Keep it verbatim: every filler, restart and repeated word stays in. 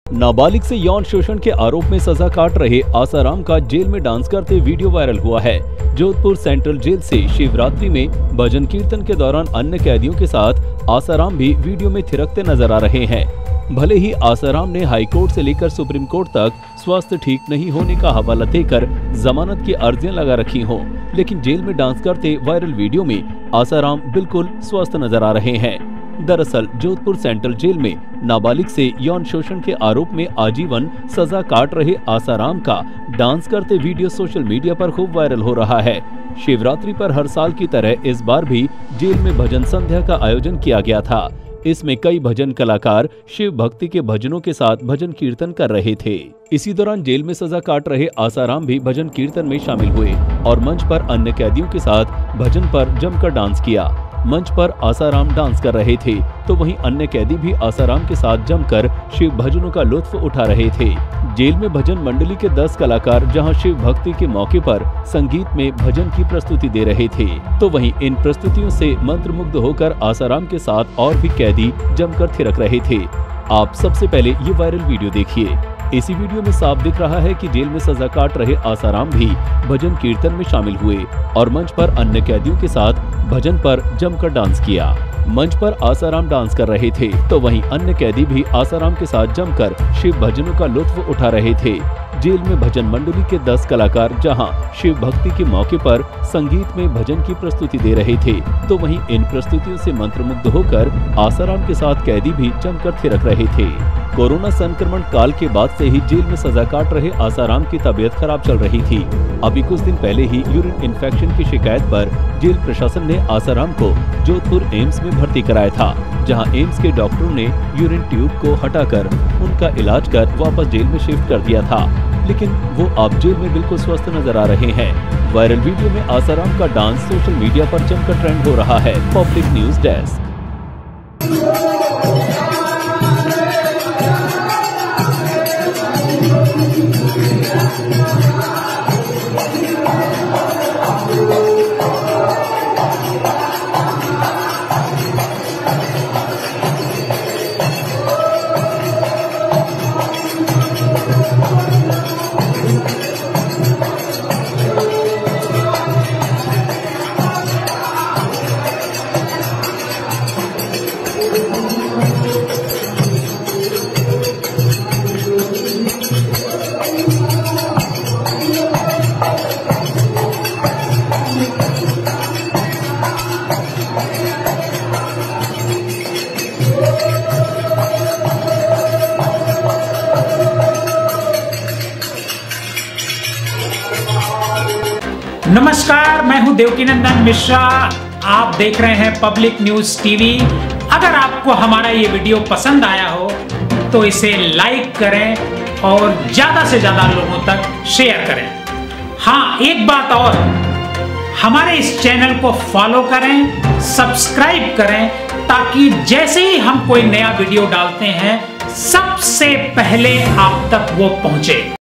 नाबालिग से यौन शोषण के आरोप में सजा काट रहे आसाराम का जेल में डांस करते वीडियो वायरल हुआ है। जोधपुर सेंट्रल जेल से शिवरात्रि में भजन कीर्तन के दौरान अन्य कैदियों के साथ आसाराम भी वीडियो में थिरकते नजर आ रहे हैं। भले ही आसाराम ने हाईकोर्ट से लेकर सुप्रीम कोर्ट तक स्वास्थ्य ठीक नहीं होने का हवाला देकर जमानत की अर्जियां लगा रखी हों, लेकिन जेल में डांस करते वायरल वीडियो में आसाराम बिल्कुल स्वस्थ नजर आ रहे हैं। दरअसल जोधपुर सेंट्रल जेल में नाबालिग से यौन शोषण के आरोप में आजीवन सजा काट रहे आसाराम का डांस करते वीडियो सोशल मीडिया पर खूब वायरल हो रहा है। शिवरात्रि पर हर साल की तरह इस बार भी जेल में भजन संध्या का आयोजन किया गया था। इसमें कई भजन कलाकार शिव भक्ति के भजनों के साथ भजन कीर्तन कर रहे थे। इसी दौरान जेल में सजा काट रहे आसाराम भी भजन कीर्तन में शामिल हुए और मंच पर अन्य कैदियों के साथ भजन पर जमकर डांस किया। मंच पर आसाराम डांस कर रहे थे तो वहीं अन्य कैदी भी आसाराम के साथ जमकर शिव भजनों का लुत्फ उठा रहे थे। जेल में भजन मंडली के दस कलाकार जहां शिव भक्ति के मौके पर संगीत में भजन की प्रस्तुति दे रहे थे, तो वहीं इन प्रस्तुतियों से मंत्रमुग्ध होकर आसाराम के साथ और भी कैदी जमकर थिरक रहे थे। आप सबसे पहले ये वायरल वीडियो देखिए। इसी वीडियो में साफ दिख रहा है कि जेल में सजा काट रहे आसाराम भी भजन कीर्तन में शामिल हुए और मंच पर अन्य कैदियों के साथ भजन पर जमकर डांस किया। मंच पर आसाराम डांस कर रहे थे तो वहीं अन्य कैदी भी आसाराम के साथ जमकर शिव भजनों का लुत्फ उठा रहे थे। जेल में भजन मंडली के दस कलाकार जहां शिव भक्ति के मौके पर संगीत में भजन की प्रस्तुति दे रहे थे, तो वहीं इन प्रस्तुतियों से मंत्रमुग्ध होकर आसाराम के साथ कैदी भी जमकर थिरक रहे थे। कोरोना संक्रमण काल के बाद से ही जेल में सजा काट रहे आसाराम की तबीयत खराब चल रही थी। अभी कुछ दिन पहले ही यूरिन इन्फेक्शन की शिकायत पर जेल प्रशासन ने आसाराम को जोधपुर एम्स में भर्ती कराया था, जहां एम्स के डॉक्टरों ने यूरिन ट्यूब को हटाकर उनका इलाज कर वापस जेल में शिफ्ट कर दिया था, लेकिन वो अब जेल में बिल्कुल स्वस्थ नजर आ रहे हैं। वायरल वीडियो में आसाराम का डांस सोशल मीडिया पर जमकर ट्रेंड हो रहा है। Public news desk. नमस्कार, मैं हूं देवकीनंदन मिश्रा। आप देख रहे हैं पब्लिक न्यूज टीवी। अगर आपको हमारा ये वीडियो पसंद आया हो तो इसे लाइक करें और ज्यादा से ज्यादा लोगों तक शेयर करें। हाँ, एक बात और, हमारे इस चैनल को फॉलो करें, सब्सक्राइब करें, ताकि जैसे ही हम कोई नया वीडियो डालते हैं सबसे पहले आप तक वो पहुंचे।